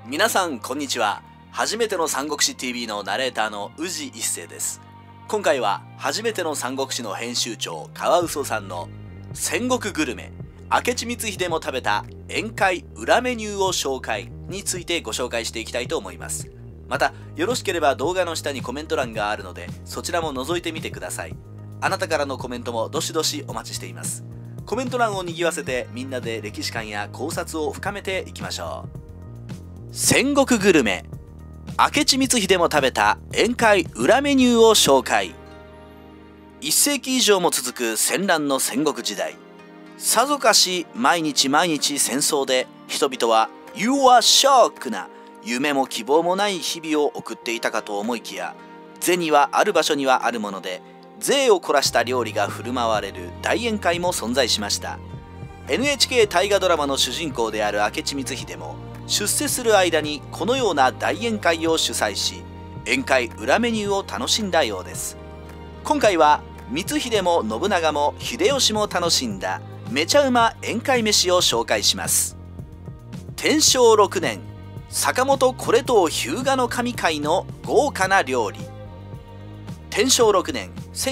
皆さんこんにちは。初めての三国志 TV のナレーターの宇治一世です。今回は初めての三国志の編集長カワウソさんの戦国グルメ明智光秀も食べた宴会裏メニューを紹介についてご紹介していきたいと思います。またよろしければ動画の下にコメント欄があるのでそちらも覗いてみてください。あなたからのコメントもどしどしお待ちしています。コメント欄を賑わせてみんなで歴史観や考察を深めていきましょう。戦国グルメ明智光秀も食べた宴会裏メニューを紹介。1世紀以上も続く戦乱の戦国時代、さぞかし毎日毎日戦争で人々は「You are shock」な夢も希望もない日々を送っていたかと思いきや、銭はある場所にはあるもので贅を凝らした料理が振る舞われる大宴会も存在しました。 NHK 大河ドラマの主人公である明智光秀も出世する間にこのような大宴会を主催し、宴会裏メニューを楽しんだようです。今回は光秀も信長も秀吉も楽しんだめちゃうま宴会飯を紹介します。天正6年坂本是遠日向守会の豪華な料理。天正6年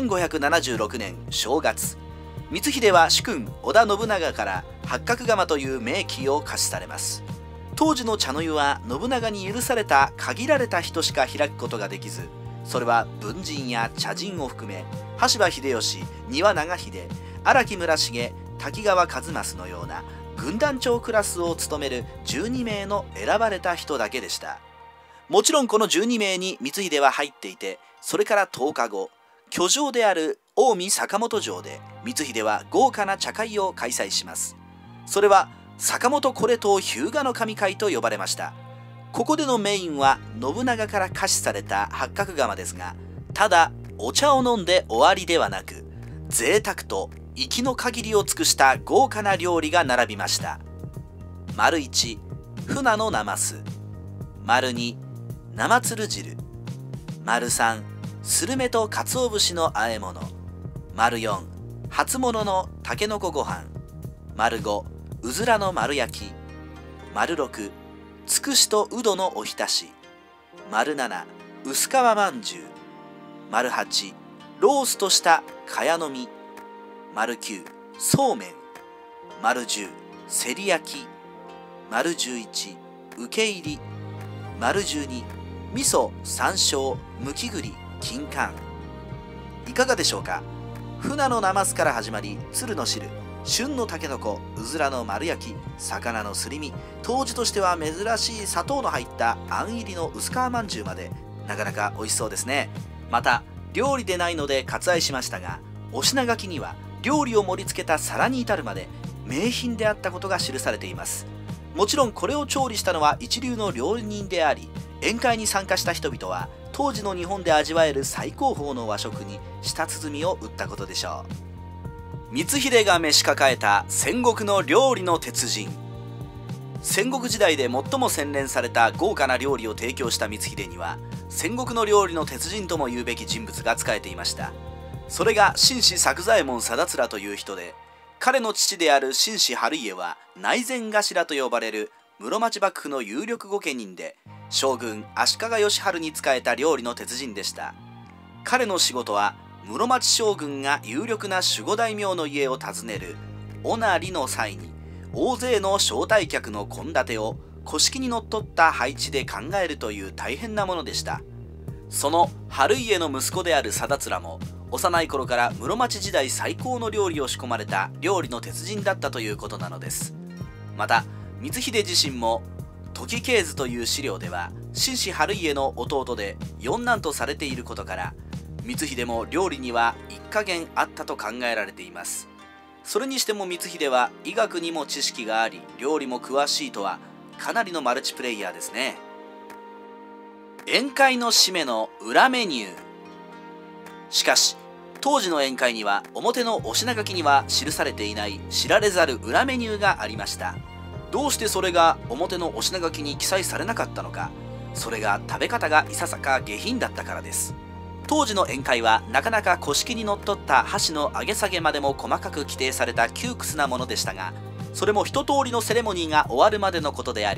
1576年正月、光秀は主君織田信長から八角釜という名器を貸しされます。当時の茶の湯は信長に許された限られた人しか開くことができず、それは文人や茶人を含め羽柴秀吉、丹羽長秀、荒木村重、滝川一益のような軍団長クラスを務める12名の選ばれた人だけでした。もちろんこの12名に光秀は入っていて、それから10日後、居城である近江坂本城で光秀は豪華な茶会を開催します。それは坂本是遠日向守会と呼ばれました。ここでのメインは信長から貸しされた八角釜ですが、ただお茶を飲んで終わりではなく、贅沢と息の限りを尽くした豪華な料理が並びました。丸1、船のなます。丸2、生つる汁。丸3、スルメと鰹節の和え物。丸4、初物のたけのこご飯。丸5、うずらの丸焼き。丸6、つくしとうどのおひたし。丸7、薄皮まんじゅう。丸8、ローストしたかやの実。丸9、そうめん。丸10、せり焼き。丸11、受け入り。丸12、味噌、山椒、むき栗、金柑。いかがでしょうか。船のなますから始まり、鶴の汁、旬のたけのこ、うずらの丸焼き、魚のすり身、当時としては珍しい砂糖の入ったあん入りの薄皮まんじゅうまで、なかなか美味しそうですね。また料理でないので割愛しましたが、お品書きには料理を盛り付けた皿に至るまで名品であったことが記されています。もちろんこれを調理したのは一流の料理人であり、宴会に参加した人々は当時の日本で味わえる最高峰の和食に舌鼓を打ったことでしょう。光秀が召し抱えた戦国の料理の鉄人。戦国時代で最も洗練された豪華な料理を提供した光秀には、戦国の料理の鉄人とも言うべき人物が仕えていました。それが紳士作左衛門貞貫という人で、彼の父である紳士春家は内膳頭と呼ばれる室町幕府の有力御家人で、将軍足利義晴に仕えた料理の鉄人でした。彼の仕事は室町将軍が有力な守護大名の家を訪ねるおなりの際に、大勢の招待客の献立を古式にのっとった配置で考えるという大変なものでした。その春家の息子である貞貫も幼い頃から室町時代最高の料理を仕込まれた料理の鉄人だったということなのです。また光秀自身も時系図という資料では紳士春家の弟で四男とされていることから、光秀も料理には一加減あったと考えられています。それにしても光秀は医学にも知識があり料理も詳しいとは、かなりのマルチプレイヤーですね。宴会の締めの裏メニュー。しかし当時の宴会には表のお品書きには記されていない知られざる裏メニューがありました。どうしてそれが表のお品書きに記載されなかったのか。それが食べ方がいささか下品だったからです。当時の宴会はなかなか古式にのっとった箸の上げ下げまでも細かく規定された窮屈なものでしたが、それも一通りのセレモニーが終わるまでのことであり、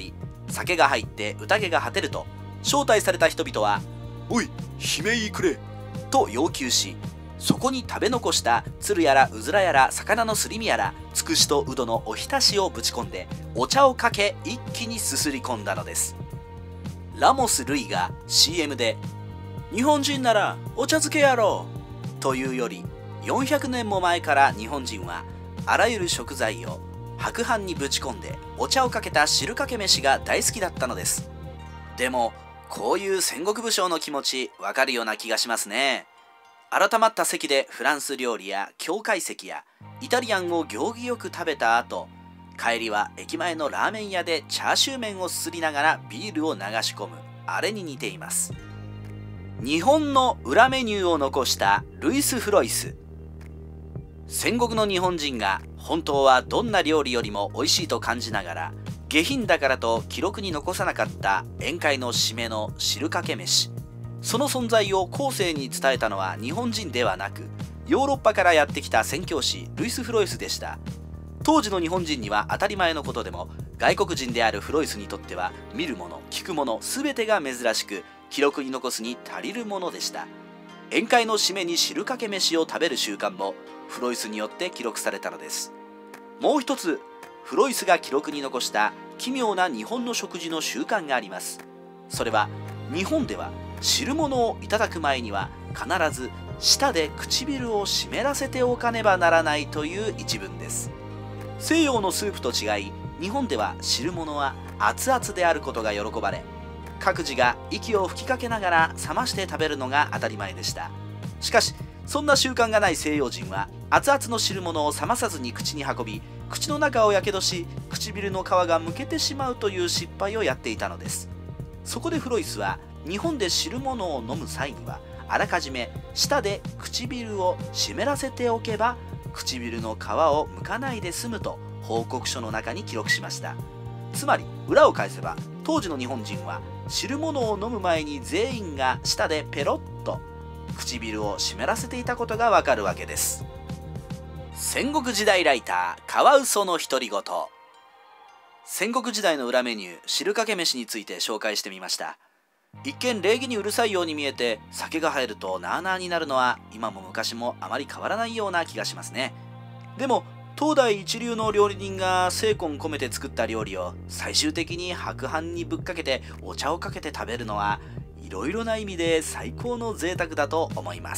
酒が入って宴が果てると、招待された人々は「おい、悲鳴くれ」と要求し、そこに食べ残した鶴やらうずらやら魚のすり身やらつくしとうどのおひたしをぶち込んでお茶をかけ一気にすすり込んだのです。ラモス・ルイが CM で「日本人ならお茶漬けやろう」というより、400年も前から日本人はあらゆる食材を白飯にぶち込んでお茶をかけた汁かけ飯が大好きだったのです。でもこういう戦国武将の気持ちわかるような気がしますね。改まった席でフランス料理や教会席やイタリアンを行儀よく食べた後、帰りは駅前のラーメン屋でチャーシュー麺をすすりながらビールを流し込む、あれに似ています。日本の裏メニューを残したルイス・フロイス。戦国の日本人が本当はどんな料理よりも美味しいと感じながら下品だからと記録に残さなかった宴会の締めの汁かけ飯。その存在を後世に伝えたのは日本人ではなく、ヨーロッパからやってきた宣教師ルイス・フロイスでした。当時の日本人には当たり前のことでも、外国人であるフロイスにとっては見るもの聞くもの全てが珍しく、記録に残すに足りるものでした。宴会の締めに汁かけ飯を食べる習慣もフロイスによって記録されたのです。もう一つ、フロイスが記録に残した奇妙な日本の食事の習慣があります。それは、日本では汁物をいただく前には必ず舌で唇を湿らせておかねばならないという一文です。西洋のスープと違い、日本では汁物は熱々であることが喜ばれ、各自が息を吹きかけながら冷まして食べるのが当たり前でした。しかしそんな習慣がない西洋人は熱々の汁物を冷まさずに口に運び、口の中をやけどし唇の皮がむけてしまうという失敗をやっていたのです。そこでフロイスは、日本で汁物を飲む際にはあらかじめ舌で唇を湿らせておけば唇の皮を剥かないで済むと報告書の中に記録しました。つまり裏を返せば、当時の日本人は汁物を飲む前に全員が舌でペロッと唇を湿らせていたことがわかるわけです。戦国時代ライターカワウソの独り言。戦国時代の裏メニュー汁かけ飯について紹介してみました。一見礼儀にうるさいように見えて、酒が入るとなあなあになるのは今も昔もあまり変わらないような気がしますね。でも当代一流の料理人が精魂込めて作った料理を最終的に白飯にぶっかけてお茶をかけて食べるのは、いろいろな意味で最高の贅沢だと思います。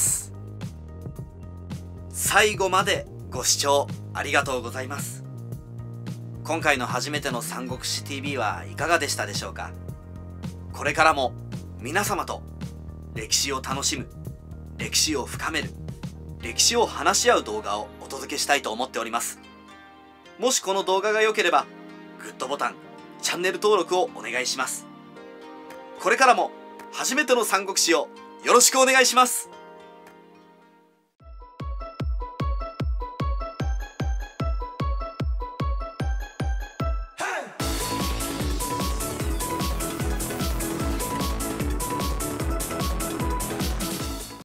最後までご視聴ありがとうございます。今回の初めての三国志 TV はいかがでしたでしょうか。これからも皆様と歴史を楽しむ、歴史を深める、歴史を話し合う動画をお届けしたいと思っております。もしこの動画が良ければグッドボタン、チャンネル登録をお願いします。これからも初めての三国志をよろしくお願いします。